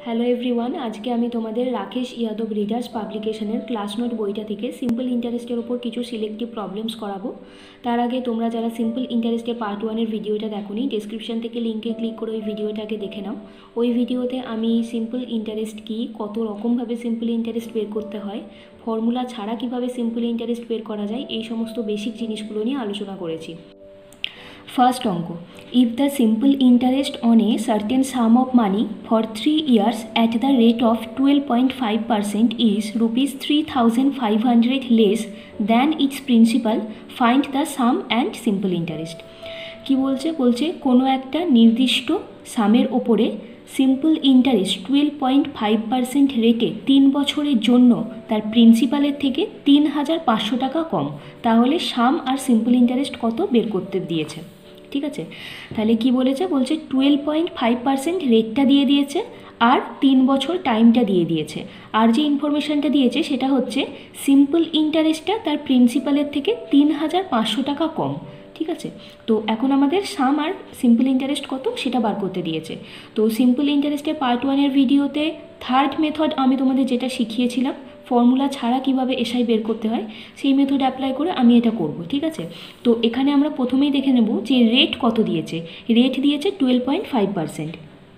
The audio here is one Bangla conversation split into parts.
হ্যালো এভরিওয়ান, আজকে আমি তোমাদের রাকেশ ইয়াদব রিডার্স পাবলিকেশনের ক্লাস নোট বইটা থেকে সিম্পল ইন্টারেস্টের ওপর কিছু সিলেক্টিভ প্রবলেমস করাবো। তার আগে তোমরা যারা সিম্পল ইন্টারেস্টের পার্ট 1-এর ভিডিওটা দেখোনি, ডেসক্রিপশন থেকে লিঙ্কে ক্লিক করে ওই ভিডিওটাকে দেখে নাও। ওই ভিডিওতে আমি সিম্পল ইন্টারেস্ট কী, কত রকমভাবে সিম্পল ইন্টারেস্ট বের করতে হয়, ফর্মুলা ছাড়া কীভাবে সিম্পল ইন্টারেস্ট বের করা যায়, এই সমস্ত বেসিক জিনিসগুলো নিয়ে আলোচনা করেছি। First অঙ্ক, if the simple interest on a certain sum of money for 3 years at the rate of 12.5% is rupees 3,500 less than its principal, find the sum and simple interest. কি বলছে কোনো একটা নির্দিষ্ট সামের ওপরে সিম্পল ইন্টারেস্ট 12.5% রেটে 3 বছরের জন্য তার প্রিন্সিপালের থেকে 3,500 টাকা কম, তাহলে সাম আর সিম্পল ইন্টারেস্ট কত বের করতে দিয়েছে। ঠিক আছে, তাহলে কি বলছে 12.5% রেটটা দিয়ে দিয়েছে আর 3 বছর টাইমটা দিয়ে দিয়েছে। আর যে ইনফরমেশানটা দিয়েছে সেটা হচ্ছে সিম্পল ইন্টারেস্টটা তার প্রিন্সিপালের থেকে 3,500 টাকা কম। ঠিক আছে, তো এখন আমাদের সাম আর সিম্পল ইন্টারেস্ট কত সেটা বার করতে দিয়েছে। তো সিম্পল ইন্টারেস্টের পার্ট 1-এর ভিডিওতে থার্ড মেথড আমি তোমাদের যেটা শিখিয়েছিলাম, ফর্মুলা ছাড়া কিভাবে এসআই বের করতে হয়, সেই মেথড অ্যাপ্লাই করে আমি এটা করব। ঠিক আছে, তো এখানে আমরা প্রথমেই দেখে নেব যে রেট কত দিয়েছে। রেট দিয়েছে 12.5%,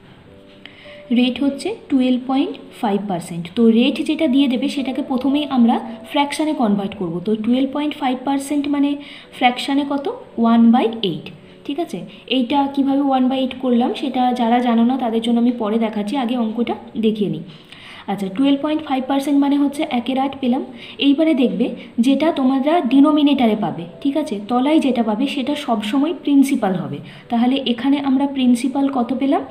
রেট হচ্ছে 12.5%। তো রেট যেটা দিয়ে দেবে সেটাকে প্রথমেই আমরা ফ্র্যাকশানে কনভার্ট করব। তো 12.5% মানে ফ্র্যাকশানে কত, 1/8। ঠিক আছে, এইটা কিভাবে 1/8 করলাম সেটা যারা জানো না তাদের জন্য আমি পরে দেখাচ্ছি, আগে অঙ্কটা দেখিয়ে নিই। আচ্ছা, 12.5% মানে হচ্ছে 1/8 পেলাম। এইবারে দেখবে যেটা তোমরা ডিনোমিনেটারে পাবে, ঠিক আছে, তলায় যেটা পাবে সেটা সবসময় প্রিন্সিপাল হবে। তাহলে এখানে আমরা প্রিন্সিপাল কত পেলাম,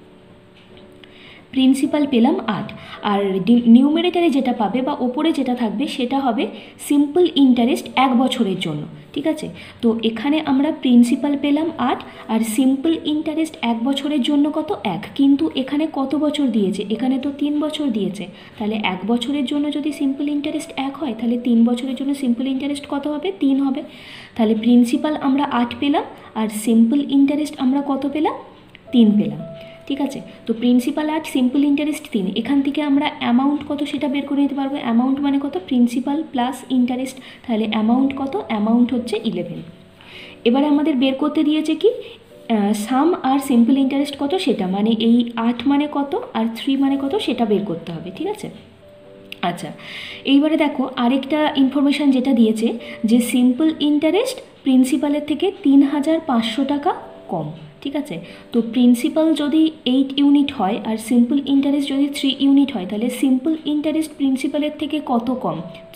প্রিন্সিপাল পেলাম 8। আর নিউমেরেটারে যেটা পাবে বা ওপরে যেটা থাকবে সেটা হবে সিম্পল ইন্টারেস্ট 1 বছরের জন্য। ঠিক আছে, তো এখানে আমরা প্রিন্সিপাল পেলাম 8 আর সিম্পল ইন্টারেস্ট 1 বছরের জন্য কত, 1। কিন্তু এখানে কত বছর দিয়েছে, এখানে তো 3 বছর দিয়েছে। তাহলে 1 বছরের জন্য যদি সিম্পল ইন্টারেস্ট 1 হয়, তাহলে 3 বছরের জন্য সিম্পল ইন্টারেস্ট কত হবে, 3 হবে। তাহলে প্রিন্সিপাল আমরা 8 পেলাম আর সিম্পল ইন্টারেস্ট আমরা কত পেলাম, 3 পেলাম। ঠিক আছে, তো প্রিন্সিপাল 8, সিম্পল ইন্টারেস্ট 3। এখান থেকে আমরা অ্যামাউন্ট কত সেটা বের করে নিতে পারবো। অ্যামাউন্ট মানে কত, প্রিন্সিপাল প্লাস ইন্টারেস্ট, তাহলে অ্যামাউন্ট কত, অ্যামাউন্ট হচ্ছে 11। এবারে আমাদের বের করতে দিয়েছে কি সাম আর সিম্পল ইন্টারেস্ট কত সেটা, মানে এই 8 মানে কত আর 3 মানে কত সেটা বের করতে হবে। ঠিক আছে, আচ্ছা এইবারে দেখো আরেকটা ইনফরমেশান যেটা দিয়েছে যে সিম্পল ইন্টারেস্ট প্রিন্সিপালের থেকে 3,500 টাকা কম। ঠিক আছে, তো প্রিন্সিপাল যদি 8 ইউনিট হয় আর সিম্পল ইন্টারেস্ট যদি 3 ইউনিট হয়, তাহলে সিম্পল ইন্টারেস্ট প্রিন্সিপালের থেকে কত কম,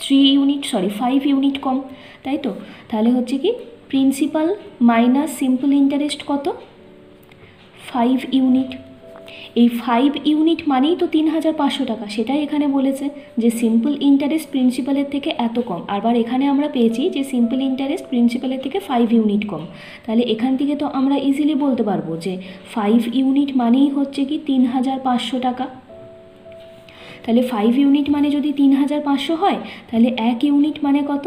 5 ইউনিট কম, তাই তো। তাহলে হচ্ছে কি প্রিন্সিপাল মাইনাস সিম্পল ইন্টারেস্ট কত, 5 ইউনিট। এই 5 ইউনিট মানেই তো 3,500 টাকা, সেটাই এখানে বলেছে যে সিম্পল ইন্টারেস্ট প্রিন্সিপালের থেকে এত কম। আবার এখানে আমরা পেয়েছি যে সিম্পল ইন্টারেস্ট প্রিন্সিপালের থেকে 5 ইউনিট কম। তাহলে এখান থেকে তো আমরা ইজিলি বলতে পারবো যে 5 ইউনিট মানেই হচ্ছে কি 3,500 টাকা। তাহলে 5 ইউনিট মানে যদি 3,500 হয়, তাহলে 1 ইউনিট মানে কত,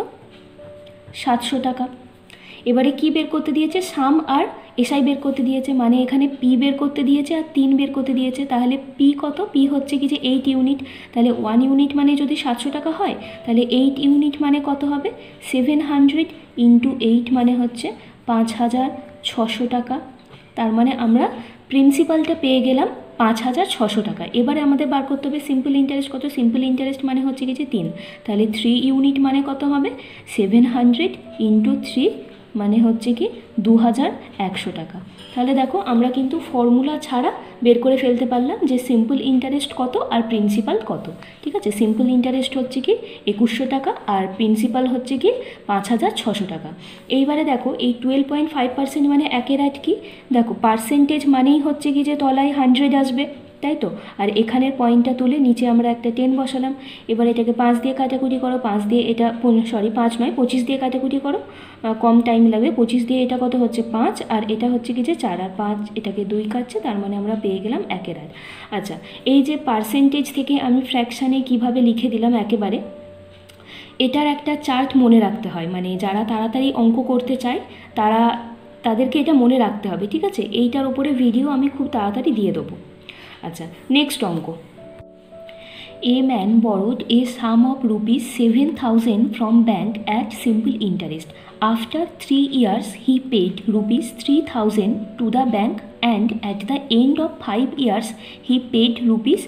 700 টাকা। এবারে কি বের করতে দিয়েছে, সাম আর এসআই বের করতে দিয়েছে, মানে এখানে পি বের করতে দিয়েছে আর 3 বের করতে দিয়েছে। তাহলে পি কত, পি হচ্ছে কি যে 8 ইউনিট। তাহলে 1 ইউনিট মানে যদি 700 টাকা হয়, তাহলে 8 ইউনিট মানে কত হবে, 700 ইন্টু 8 মানে হচ্ছে 5,600 টাকা। তার মানে আমরা প্রিন্সিপালটা পেয়ে গেলাম 5,600 টাকা। এবারে আমাদের বার করতে হবে সিম্পল ইন্টারেস্ট কত, সিম্পল ইন্টারেস্ট মানে হচ্ছে কি যে 3। তাহলে 3 ইউনিট মানে কত হবে, 700 ইন্টু 3 মানে হচ্ছে কি 2,100 টাকা। তাহলে দেখো আমরা কিন্তু ফর্মুলা ছাড়া বের করে ফেলতে পারলাম যে সিম্পল ইন্টারেস্ট কত আর প্রিন্সিপাল কত। ঠিক আছে, সিম্পল ইন্টারেস্ট হচ্ছে কি 2,100 টাকা আর প্রিন্সিপাল হচ্ছে কি 5,600 টাকা। এইবারে দেখো এই 12.5% মানে 1/8 কি, দেখো পার্সেন্টেজ মানেই হচ্ছে কি যে তলায় 100 আসবে, তাই তো। আর এখানের পয়েন্টটা তুলে নিচে আমরা একটা 10 বসালাম। এবার এটাকে 5 দিয়ে কাটাকুটি করো, 5 দিয়ে এটা 5 নয় 25 দিয়ে কাটাকুটি করো, কম টাইম লাগবে। 25 দিয়ে এটা কত হচ্ছে 5 আর এটা হচ্ছে কি যে 4 আর 5 এটাকে 2 কাটছে, তার মানে আমরা পেয়ে গেলাম 1/8। আচ্ছা, এই যে পার্সেন্টেজ থেকে আমি ফ্র্যাকশানে কিভাবে লিখে দিলাম একেবারে, এটার একটা চার্ট মনে রাখতে হয়, মানে যারা তাড়াতাড়ি অঙ্ক করতে চায় তাদেরকে এটা মনে রাখতে হবে। ঠিক আছে, এইটার উপরে ভিডিও আমি খুব তাড়াতাড়ি দিয়ে দেবো। আচ্ছা, নেক্সট অঙ্ক। A man borrowed a sum of rupees 7,000 from bank at simple interest. After 3 years, he paid rupees 3,000 to the bank, and at the end of 5 years, he paid rupees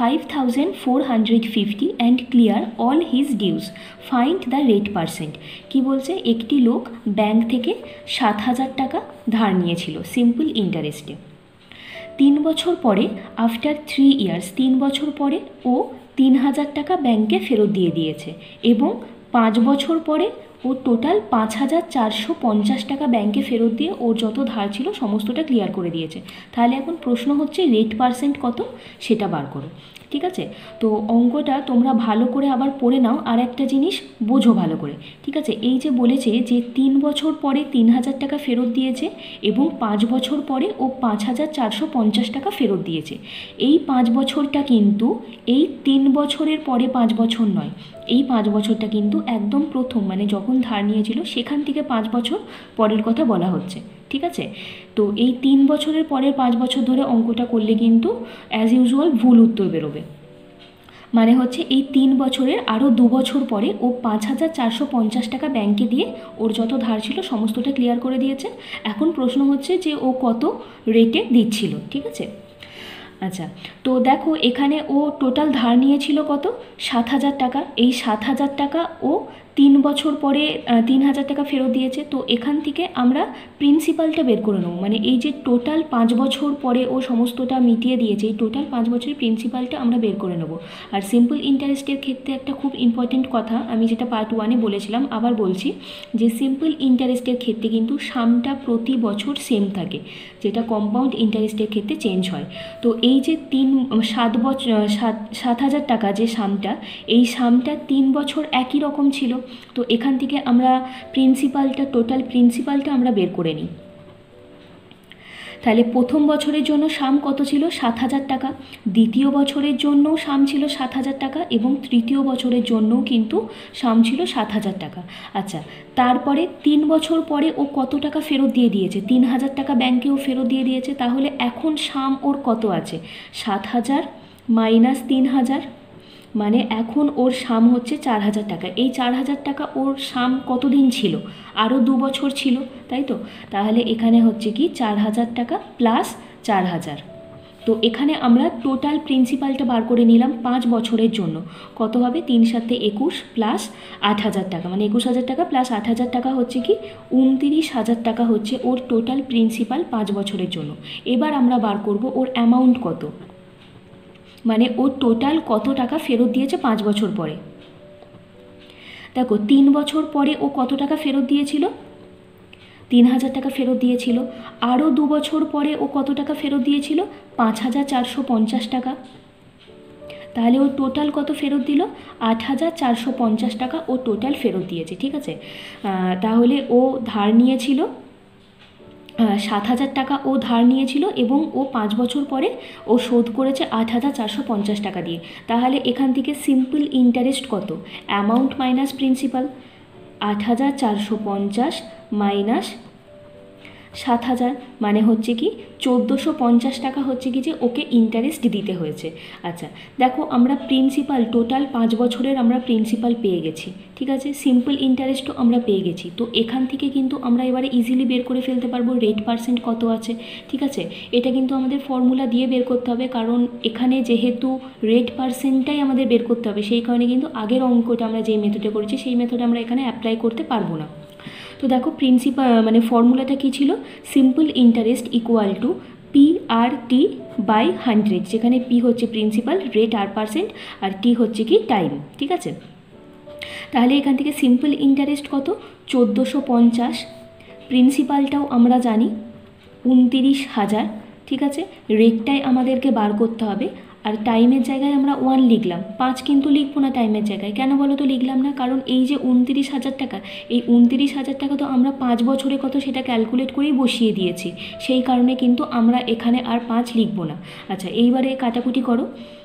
5,450 and clear all his dues. Find the rate percent. কি বলছে, একটি লোক ব্যাংক থেকে 7,000 টাকা ধার নিয়েছিল সিম্পল ইন্টারেস্টে। 3 বছর পরে, আফটার 3 ইয়ার্স, 3 বছর পরে ও 3,000 টাকা ব্যাংকে ফেরত দিয়ে দিয়েছে, এবং 5 বছর পরে ও টোটাল 5,450 টাকা ব্যাংকে ফেরত দিয়ে ওর যত ধার ছিল সমস্তটা ক্লিয়ার করে দিয়েছে। তাহলে এখন প্রশ্ন হচ্ছে রেট পার্সেন্ট কত সেটা বার করো। ঠিক আছে, তো অঙ্কটা তোমরা ভালো করে আবার পড়ে নাও, আর একটা জিনিস বোঝো ভালো করে। ঠিক আছে, এই যে বলেছে যে 3 বছর পরে 3,000 টাকা ফেরত দিয়েছে এবং 5 বছর পরে ও 5,450 টাকা ফেরত দিয়েছে। এই 5 বছরটা কিন্তু এই 3 বছরের পরে 5 বছর নয়, এই 5 বছরটা কিন্তু একদম প্রথম, মানে যখন ধার নিয়েছিল সেখান থেকে 5 বছর পরের কথা বলা হচ্ছে। ঠিক আছে, তো এই 3 বছরের পরের 5 বছর ধরে অঙ্কটা করলে কিন্তু অ্যাজ ইউজুয়াল ভুল উত্তর বেরোবে। মানে হচ্ছে এই 3 বছরের আরও 2 বছর পরে ও 5,450 টাকা ব্যাংকে দিয়ে ওর যত ধার ছিল সমস্তটা ক্লিয়ার করে দিয়েছে। এখন প্রশ্ন হচ্ছে যে ও কত রেটে দিচ্ছিল। ঠিক আছে, আচ্ছা, তো দেখো এখানে ও টোটাল ধার নিয়েছিল কত, 7,000 টাকা। এই 7,000 টাকা ও 3 বছর পরে 3,000 টাকা ফেরত দিয়েছে। তো এখান থেকে আমরা প্রিন্সিপালটা বের করে নেব, মানে এই যে টোটাল 5 বছর পরে ও সমস্তটা মিটিয়ে দিয়েছে, এই টোটাল 5 বছরের প্রিন্সিপালটা আমরা বের করে নেব। আর সিম্পল ইন্টারেস্টের ক্ষেত্রে একটা খুব ইম্পর্টেন্ট কথা আমি যেটা পার্ট 1-এ বলেছিলাম, আবার বলছি, যে সিম্পল ইন্টারেস্টের ক্ষেত্রে কিন্তু সামটা প্রতি বছর সেম থাকে, যেটা কম্পাউন্ড ইন্টারেস্টের ক্ষেত্রে চেঞ্জ হয়। তো এই যে 7,000 টাকা যে সামটা, এই সামটা 3 বছর একই রকম ছিল। তো এখান থেকে আমরা প্রিন্সিপালটা, টোটাল প্রিন্সিপালটা আমরা বের করে নিই। তাহলে প্রথম বছরের জন্য সাম কত ছিল, 7,000 টাকা। দ্বিতীয় বছরের জন্যও সাম ছিল 7,000 টাকা, এবং তৃতীয় বছরের জন্যও কিন্তু সাম ছিল 7,000 টাকা। আচ্ছা, তারপরে 3 বছর পরে ও কত টাকা ফেরত দিয়ে দিয়েছে, 3,000 টাকা ব্যাংকেও ফেরত দিয়ে দিয়েছে। তাহলে এখন সাম ওর কত আছে, 7,000 মাইনাস 3,000, মানে এখন ওর সাম হচ্ছে 4,000 টাকা। এই 4,000 টাকা ওর সাম কতদিন ছিল, আরও 2 বছর ছিল, তাই তো। তাহলে এখানে হচ্ছে কি 4,000 টাকা প্লাস 4,000। তো এখানে আমরা টোটাল প্রিন্সিপালটা বার করে নিলাম 5 বছরের জন্য। কত হবে, 3 7 21 প্লাস 8,000 টাকা, মানে 21,000 টাকা প্লাস 8,000 টাকা হচ্ছে কি 29,000 টাকা হচ্ছে ওর টোটাল প্রিন্সিপাল 5 বছরের জন্য। এবার আমরা বার করব ওর অ্যামাউন্ট কত, মানে ও টোটাল কত টাকা ফেরত দিয়েছে 5 বছর পরে। দেখো 3 বছর পরে ও কত টাকা ফেরত দিয়েছিল, 3,000 টাকা ফেরত দিয়েছিল। আরও 2 বছর পরে ও কত টাকা ফেরত দিয়েছিল, 5,450 টাকা। তাহলে ও টোটাল কত ফেরত দিল, 8,450 টাকা ও টোটাল ফেরত দিয়েছে। ঠিক আছে, তাহলে ও ধার নিয়েছিল 7,000 টাকা ও ধার নিয়েছিল, এবং ও 5 বছর পরে ও শোধ করেছে 8,450 টাকা দিয়ে। তাহলে এখান থেকে সিম্পল ইন্টারেস্ট কত, অ্যামাউন্ট মাইনাস প্রিন্সিপাল, 8,450 মাইনাস 7,000, মানে হচ্ছে কি 1,450 টাকা হচ্ছে কি যে ওকে ইন্টারেস্ট দিতে হয়েছে। আচ্ছা, দেখো আমরা প্রিন্সিপাল টোটাল 5 বছরের আমরা প্রিন্সিপাল পেয়ে গেছি। ঠিক আছে, সিম্পল ইন্টারেস্টও আমরা পেয়ে গেছি। তো এখান থেকে কিন্তু আমরা এবারে ইজিলি বের করে ফেলতে পারবো রেট পার্সেন্ট কত আছে। ঠিক আছে, এটা কিন্তু আমাদের ফর্মুলা দিয়ে বের করতে হবে, কারণ এখানে যেহেতু রেট পার্সেন্টটাই আমাদের বের করতে হবে, সেই কারণে কিন্তু আগের অঙ্কটা আমরা যেই মেথডে করেছি সেই মেথডে আমরা এখানে অ্যাপ্লাই করতে পারবো না। তো দেখো প্রিন্সিপাল মানে ফর্মুলাটা কী ছিল, simple interest equal to PRT by 100, যেখানে P হচ্ছে প্রিন্সিপাল, রেট R%, আর T হচ্ছে কি টাইম। ঠিক আছে, তাহলে এখান থেকে সিম্পল ইন্টারেস্ট কত, 1,450, প্রিন্সিপালটাও আমরা জানি 29,000। ঠিক আছে, রেটটাই আমাদেরকে বার করতে হবে। আর টাইমের জায়গায় আমরা 1 লিখলাম, 5 কিন্তু লিখবো না টাইমের জায়গায়। কেন বলো তো লিখলাম না, কারণ এই যে 29,000 টাকা, এই 29,000 টাকা তো আমরা 5 বছরে কত সেটা ক্যালকুলেট করেই বসিয়ে দিয়েছি, সেই কারণে কিন্তু আমরা এখানে আর 5 লিখবো না। আচ্ছা, এইবারে কাটাকুটি করো।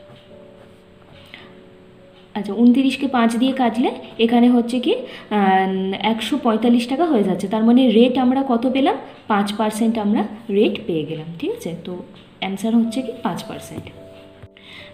আচ্ছা, 29কে 5 দিয়ে কাটলে এখানে হচ্ছে কি 145 টাকা হয়ে যাচ্ছে। তার মানে রেট আমরা কত পেলাম, 5% আমরা রেট পেয়ে গেলাম। ঠিক আছে, তো অ্যান্সার হচ্ছে কি 5%।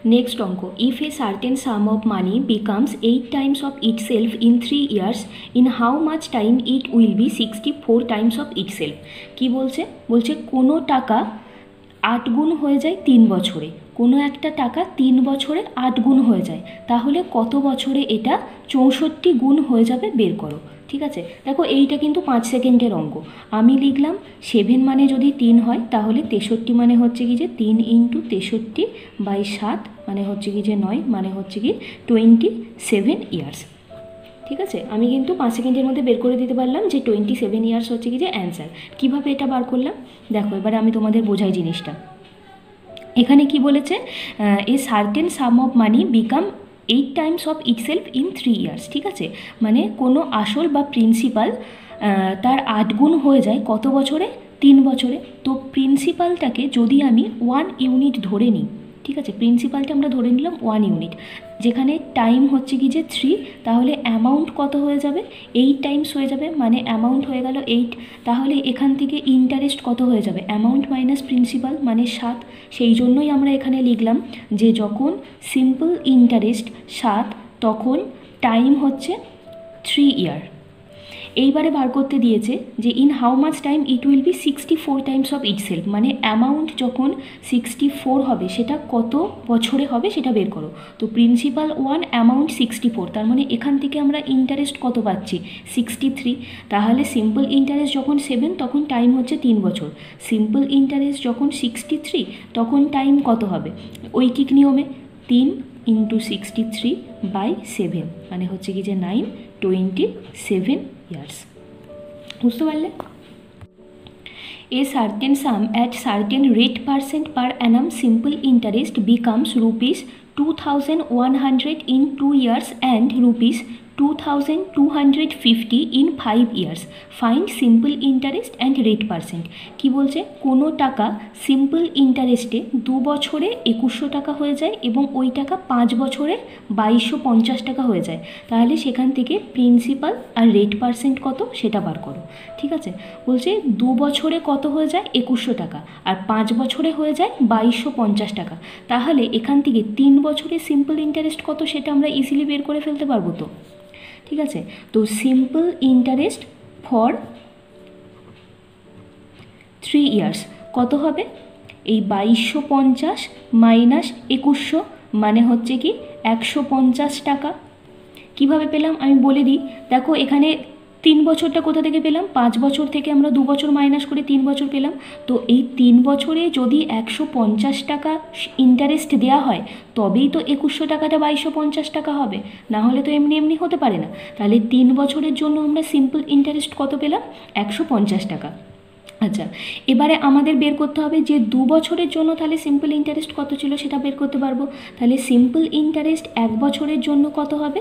নেক্সট অঙ্ক, if a certain sum of money becomes 8 times of itself in 3 years, in how much time it will be 64 times of itself. কী বলছে? বলছে কোনো টাকা 8 গুণ হয়ে যায় 3 বছরে, কোনো একটা টাকা 3 বছরে 8 গুণ হয়ে যায়, তাহলে কত বছরে এটা 64 গুণ হয়ে যাবে বের করো। ঠিক আছে, দেখো এইটা কিন্তু 5 সেকেন্ডের অঙ্ক। আমি লিখলাম 7 মানে যদি 3 হয় তাহলে 63 মানে হচ্ছে কি যে 3 ইন্টু 63/7 মানে হচ্ছে কি যে 9 মানে হচ্ছে কি 27 ইয়ার্স। ঠিক আছে, আমি কিন্তু 5 সেকেন্ডের মধ্যে বের করে দিতে পারলাম যে 27 ইয়ার্স হচ্ছে কি যে অ্যান্সার। কীভাবে এটা বার করলাম দেখো, এবার আমি তোমাদের বোঝাই জিনিসটা। এখানে কি বলেছে, a certain sum of money become 8 times of itself in 3 years. ঠিক আছে, মানে কোনো আসল বা প্রিন্সিপাল তার 8 গুণ হয়ে যায় কত বছরে? 3 বছরে। তো প্রিন্সিপালটাকে যদি আমি 1 ইউনিট ধরে নিই, ঠিক আছে, প্রিন্সিপালটা আমরা ধরে নিলাম 1 ইউনিট, যেখানে টাইম হচ্ছে কি যে 3, তাহলে অ্যামাউন্ট কত হয়ে যাবে? 8 টাইমস হয়ে যাবে, মানে অ্যামাউন্ট হয়ে গেল 8। তাহলে এখান থেকে ইন্টারেস্ট কত হয়ে যাবে? অ্যামাউন্ট মাইনাস প্রিন্সিপাল মানে 7। সেই জন্যই আমরা এখানে লিখলাম যে যখন সিম্পল ইন্টারেস্ট 7 তখন টাইম হচ্ছে 3 ইয়ার। এইবারে বার করতে দিয়েছে যে in how much time it will be 64 times of itself, মানে অ্যামাউন্ট যখন 64 হবে সেটা কত বছরে হবে সেটা বের করো। তো প্রিন্সিপাল 1, অ্যামাউন্ট 64, তার মানে এখান থেকে আমরা ইন্টারেস্ট কত পাচ্ছি? 63। তাহলে সিম্পল ইন্টারেস্ট যখন 7 তখন টাইম হচ্ছে 3 বছর, সিম্পল ইন্টারেস্ট যখন 63 তখন টাইম কত হবে? ঐকিক নিয়মে 3 ইন্টু 63/7 মানে হচ্ছে কি যে 27 ইয়ার্স। বুঝতে পারলে? A certain sum at certain rate percent per annum simple interest becomes rupees 2100 in 2 years and rupees 2250 in 5 years. Find simple interest and rate percent. কি বলছে? কোনো টাকা সিম্পল ইন্টারেস্টে 2 বছরে 2100 টাকা হয়ে যায় এবং ওই টাকা 5 বছরে 2250 টাকা হয়ে যায়, তাহলে সেখান থেকে প্রিন্সিপাল আর রেট পার্সেন্ট কত সেটা বার করো। ঠিক আছে, বলছে 2 বছরে কত হয়ে যায়? 2100 টাকা, আর 5 বছরে হয়ে যায় 2250 টাকা, তাহলে এখান থেকে 3 বছরে সিম্পল ইন্টারেস্ট কত সেটা আমরা ইজিলি বের করে ফেলতে পারবো। তো ঠিক আছে, তো সিম্পল ইন্টারেস্ট ফর 3 ইয়ার্স কত হবে? এই 2250 মাইনাস 2100 মানে হচ্ছে কি 150 টাকা। কিভাবে পেলাম আমি বলে দিই, দেখো এখানে 3 বছরটা কোথা থেকে পেলাম? 5 বছর থেকে আমরা 2 বছর মাইনাস করে 3 বছর পেলাম। তো এই 3 বছরে যদি 150 টাকা ইন্টারেস্ট দেওয়া হয় তবেই তো 2100 টাকাটা 2250 টাকা হবে, না হলে তো এমনি এমনি হতে পারে না। তাহলে 3 বছরের জন্য আমরা সিম্পল ইন্টারেস্ট কত পেলাম? 150 টাকা। আচ্ছা, এবারে আমাদের বের করতে হবে যে 2 বছরের জন্য তাহলে সিম্পল ইন্টারেস্ট কত ছিল সেটা বের করতে পারবো। তাহলে সিম্পল ইন্টারেস্ট 1 বছরের জন্য কত হবে?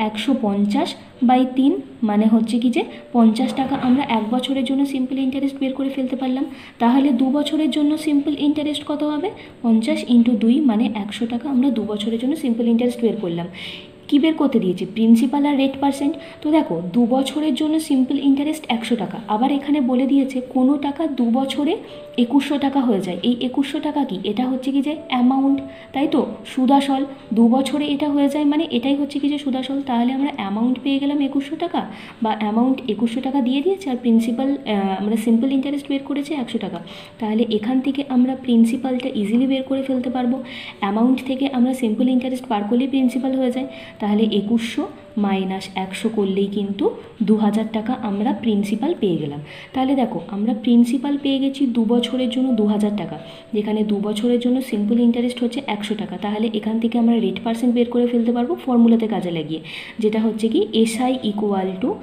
150/3 মানে হচ্ছে কি যে 50 টাকা আমরা 1 বছরের জন্য সিম্পল ইন্টারেস্ট বের করে ফেলতে পারলাম। তাহলে 2 বছরের জন্য সিম্পল ইন্টারেস্ট কত হবে? 50 × 2 মানে 100 টাকা আমরা 2 বছরের জন্য সিম্পল ইন্টারেস্ট বের করলাম। কী বের করতে দিয়েছে? প্রিন্সিপাল আর রেট পার্সেন্ট। তো দেখো 2 বছরের জন্য সিম্পল ইন্টারেস্ট 100 টাকা, আবার এখানে বলে দিয়েছে কোনো টাকা 2 বছরে 2100 টাকা হয়ে যায়। এই 2100 টাকা কি? এটা হচ্ছে কি যে অ্যামাউন্ট, তাই তো, সুদাসল 2 বছরে এটা হয়ে যায় মানে এটাই হচ্ছে কি যে সুদাসল। তাহলে আমরা অ্যামাউন্ট পেয়ে গেলাম 2100 টাকা, বা অ্যামাউন্ট 2100 টাকা দিয়ে দিয়েছে, আর প্রিন্সিপাল আমরা সিম্পল ইন্টারেস্ট বের করেছি 100 টাকা। তাহলে এখান থেকে আমরা প্রিন্সিপালটা ইজিলি বের করে ফেলতে পারবো। অ্যামাউন্ট থেকে আমরা সিম্পল ইন্টারেস্ট বার করলেই প্রিন্সিপাল হয়ে যায়। তাহলে 2100 মাইনাস 100 করলেই কিন্তু 2000 টাকা আমরা প্রিন্সিপাল পেয়ে গেলাম। তাহলে দেখো আমরা প্রিন্সিপাল পেয়ে গেছি 2 বছরের জন্য 2000 টাকা, যেখানে 2 বছরের জন্য সিম্পল ইন্টারেস্ট হচ্ছে 100 টাকা। তাহলে এখান থেকে আমরা রেট পার্সেন্ট বের করে ফেলতে পারবো ফর্মুলাতে কাজে লাগিয়ে, যেটা হচ্ছে কি SI =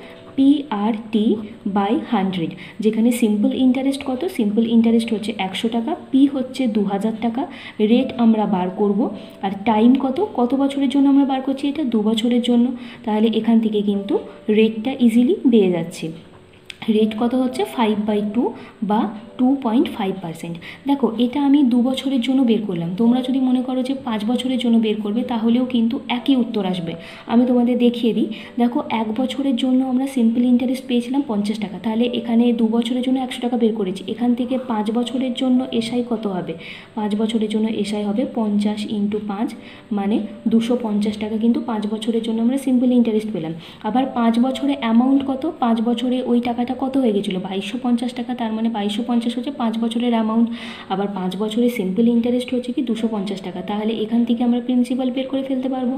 PRT/100, যেখানে সিম্পল ইন্টারেস্ট কত? সিম্পল ইন্টারেস্ট হচ্ছে 100 টাকা, পি হচ্ছে 2000 টাকা, রেট আমরা বার করব, আর টাইম কত? কত বছরের জন্য আমরা বার করছি? এটা 2 বছরের জন্য। তাহলে এখান থেকে কিন্তু রেটটা ইজিলি পেয়ে যাচ্ছি। রেট কত হচ্ছে 5/2 বা 2.5%। দেখো এটা আমি 2 বছরের জন্য বের করলাম, তোমরা যদি মনে করো যে 5 বছরের জন্য বের করবে তাহলেও কিন্তু একই উত্তর আসবে। আমি তোমাদের দেখিয়ে দিই। দেখো 1 বছরের জন্য আমরা সিম্পল ইন্টারেস্ট পেয়েছিলাম 50 টাকা, তাহলে এখানে 2 বছরের জন্য 100 টাকা বের করেছি। এখান থেকে 5 বছরের জন্য এসআই কত হবে, 5 বছরের জন্য এসআই হবে 50 × 5 মানে 250 টাকা, কিন্তু 5 বছরের জন্য আমরা সিম্পল ইন্টারেস্ট পেলাম। আবার 5 বছরে অ্যামাউন্ট কত, 5 বছরে ওই টাকাটা কত হয়ে গেছিলো 2250 টাকা, তার মানে 2250 হচ্ছে 5 বছরের অ্যামাউন্ট। আবার 5 বছরে সিম্পল ইন্টারেস্ট হচ্ছে কি 250 টাকা, তাহলে এখান থেকে আমরা প্রিন্সিপাল বের করে ফেলতে পারবো।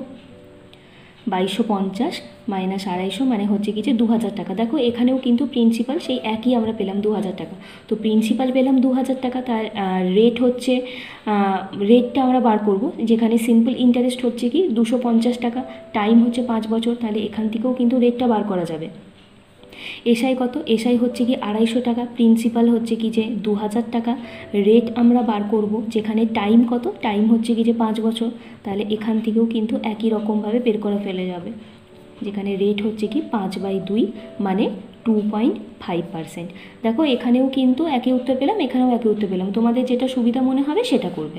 2250 মাইনাস 250 মানে হচ্ছে কি যে 2000 টাকা। দেখো এখানেও কিন্তু প্রিন্সিপাল সেই একই আমরা পেলাম 2000 টাকা, তো প্রিন্সিপাল পেলাম 2000 টাকা। তার রেট হচ্ছে, রেটটা আমরা বার করব, যেখানে সিম্পল ইন্টারেস্ট হচ্ছে কি 250 টাকা, টাইম হচ্ছে 5 বছর, তাহলে এখান থেকেও কিন্তু রেটটা বার করা যাবে। এসআই কত, এসআই হচ্ছে কি 250 টাকা, প্রিন্সিপাল হচ্ছে কি যে 2000 টাকা, রেট আমরা বার করব, যেখানে টাইম কত, টাইম হচ্ছে কি যে 5 বছর, তাহলে এখান থেকেও কিন্তু একই রকমভাবে বের করে ফেলে যাবে, যেখানে রেট হচ্ছে কি 5/2 মানে 2.5%। দেখো এখানেও কিন্তু একই উত্তর পেলাম, এখানেও একই উত্তর পেলাম, তোমাদের যেটা সুবিধা মনে হবে সেটা করবে।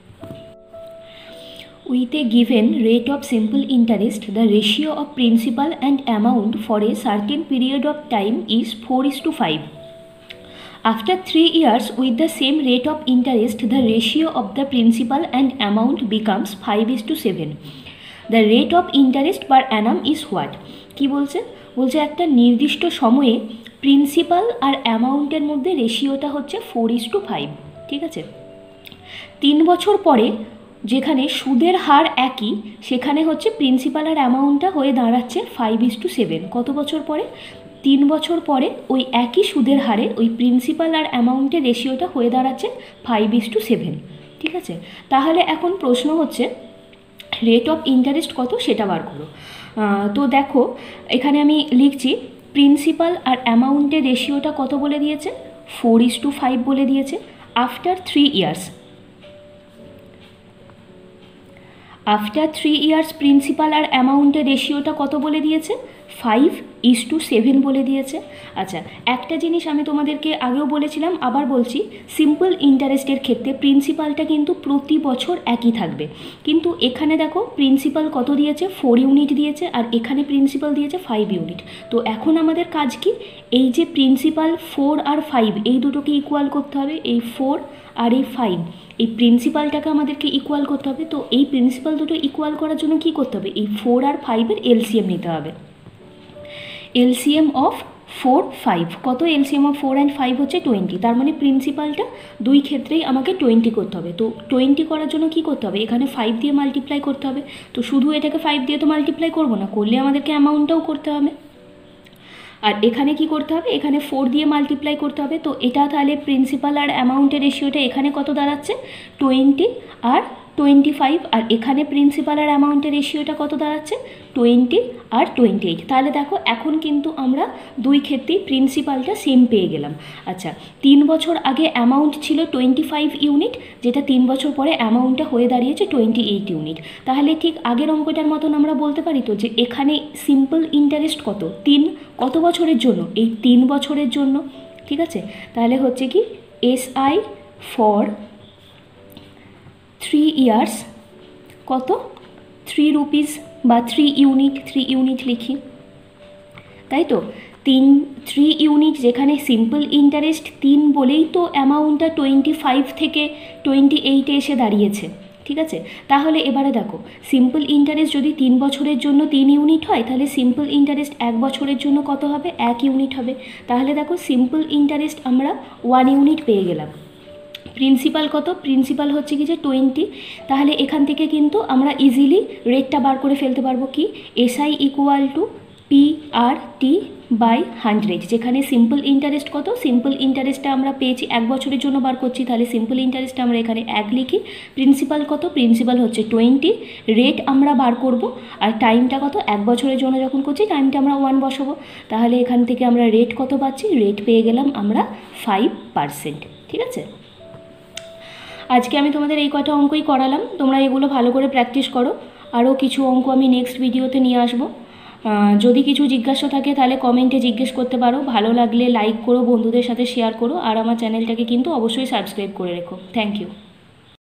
With a given rate of simple interest, the ratio of principal and amount for a certain period of time is 4:5. After 3 years with the same rate of interest, the ratio of the principal and amount becomes 5:7. The rate of interest per annum is what? কি বলছে, বলছে একটা নির্দিষ্ট সময়ে প্রিন্সিপাল আর অ্যামাউন্টের মধ্যে রেশিওটা হচ্ছে 4:5, ঠিক আছে। 3 বছর পরে যেখানে সুদের হার একই, সেখানে হচ্ছে প্রিন্সিপাল আর অ্যামাউন্টটা হয়ে দাঁড়াচ্ছে 5:7। কত বছর পরে, 3 বছর পরে ওই একই সুদের হারে ওই প্রিন্সিপাল আর অ্যামাউন্টের রেশিওটা হয়ে দাঁড়াচ্ছে 5:7, ঠিক আছে। তাহলে এখন প্রশ্ন হচ্ছে রেট অফ ইন্টারেস্ট কত সেটা বার করো। তো দেখো এখানে আমি লিখছি প্রিন্সিপাল আর অ্যামাউন্টের রেশিওটা কত বলে দিয়েছে, 4:5 বলে দিয়েছে। After 3 years, after 3 years principal আর অ্যামাউন্টের রেশিওটা কত বলে দিয়েছে, 5:7 বলে দিয়েছে। আচ্ছা একটা জিনিস আমি তোমাদেরকে আগেও বলেছিলাম, আবার বলছি, সিম্পল ইন্টারেস্টের ক্ষেত্রে প্রিন্সিপালটা কিন্তু প্রতি বছর একই থাকবে, কিন্তু এখানে দেখো প্রিন্সিপাল কত দিয়েছে 4 ইউনিট দিয়েছে, আর এখানে প্রিন্সিপাল দিয়েছে 5 ইউনিট। তো এখন আমাদের কাজ কি, এই যে প্রিন্সিপাল 4 আর 5 এই দুটোকে ইকুয়াল করতে হবে, এই 4 আর এই 5 এই প্রিন্সিপালটাকে আমাদেরকে ইকুয়াল করতে হবে। তো এই প্রিন্সিপাল দুটো ইকুয়াল করার জন্য কি করতে হবে, এই 4 আর 5-এর এলসিএম নিতে হবে। এলসিএম অফ 4, 5 কত, এলসিএম অফ 4 অ্যান্ড 5 হচ্ছে 20, তার মানে প্রিন্সিপালটা দুই ক্ষেত্রেই আমাকে 20 করতে হবে। তো 20 করার জন্য কি করতে হবে, এখানে 5 দিয়ে মাল্টিপ্লাই করতে হবে। তো শুধু এটাকে 5 দিয়ে তো মাল্টিপ্লাই করবো না, করলে আমাদেরকে অ্যামাউন্টটাও করতে হবে। আর এখানে কি করতে হবে, এখানে 4 দিয়ে মাল্টিপ্লাই করতে হবে। তো এটা তাহলে প্রিন্সিপাল আর অ্যামাউন্টের রেশিওটা এখানে কত দাঁড়াচ্ছে 20 আর 25, আর এখানে প্রিন্সিপাল আর অ্যামাউন্টের রেশিওটা কত দাঁড়াচ্ছে 20 আর 28। তাহলে দেখো এখন কিন্তু আমরা দুই ক্ষেত্রেই প্রিন্সিপালটা সেম পেয়ে গেলাম। আচ্ছা 3 বছর আগে অ্যামাউন্ট ছিল 25 ইউনিট, যেটা 3 বছর পরে অ্যামাউন্টটা হয়ে দাঁড়িয়েছে 28 ইউনিট। তাহলে ঠিক আগের অঙ্কটার মতন আমরা বলতে পারি তো যে এখানে সিম্পল ইন্টারেস্ট কত, 3, কত বছরের জন্য, এই 3 বছরের জন্য, ঠিক আছে। তাহলে হচ্ছে কি এসআই ফর 3 ইয়ার্স কত, 3 রুপিস বা 3 ইউনিট লিখি, তাই তো। 3 ইউনিট, যেখানে সিম্পল ইন্টারেস্ট 3 বলেই তো অ্যামাউন্টটা 25 থেকে 28-এ এসে দাঁড়িয়েছে, ঠিক আছে। তাহলে এবারে দেখো সিম্পল ইন্টারেস্ট যদি 3 বছরের জন্য 3 ইউনিট হয়, তাহলে সিম্পল ইন্টারেস্ট 1 বছরের জন্য কত হবে, 1 ইউনিট হবে। তাহলে দেখো সিম্পল ইন্টারেস্ট আমরা 1 ইউনিট পেয়ে গেলাম। প্রিন্সিপাল কত, প্রিন্সিপাল হচ্ছে কি যে 20, তাহলে এখান থেকে কিন্তু আমরা ইজিলি রেটটা বার করে ফেলতে পারবো কি, এসআই ইকুয়াল টু PRT/100, যেখানে সিম্পল ইন্টারেস্ট কত, সিম্পল ইন্টারেস্টটা আমরা পেয়েছি 1 বছরের জন্য বার করছি, তাহলে সিম্পল ইন্টারেস্টটা আমরা এখানে 1 লিখি। প্রিন্সিপাল কত, প্রিন্সিপাল হচ্ছে 20, রেট আমরা বার করব, আর টাইমটা কত, 1 বছরের জন্য যখন করছি টাইমটা আমরা 1 বসাবো। তাহলে এখান থেকে আমরা রেট কত পাচ্ছি, রেট পেয়ে গেলাম আমরা 5%, ঠিক আছে। আজকে আমি তোমাদের এই কটা অঙ্কই করালাম, তোমরা এগুলো ভালো করে প্র্যাকটিস করো। আরও কিছু অঙ্ক আমি নেক্সট ভিডিওতে নিয়ে আসবো। যদি কিছু জিজ্ঞাসা থাকে তাহলে কমেন্টে জিজ্ঞেস করতে পারো। ভালো লাগলে লাইক করো, বন্ধুদের সাথে শেয়ার করো, আর আমার চ্যানেলটাকে কিন্তু অবশ্যই সাবস্ক্রাইব করে রেখো। Thank you.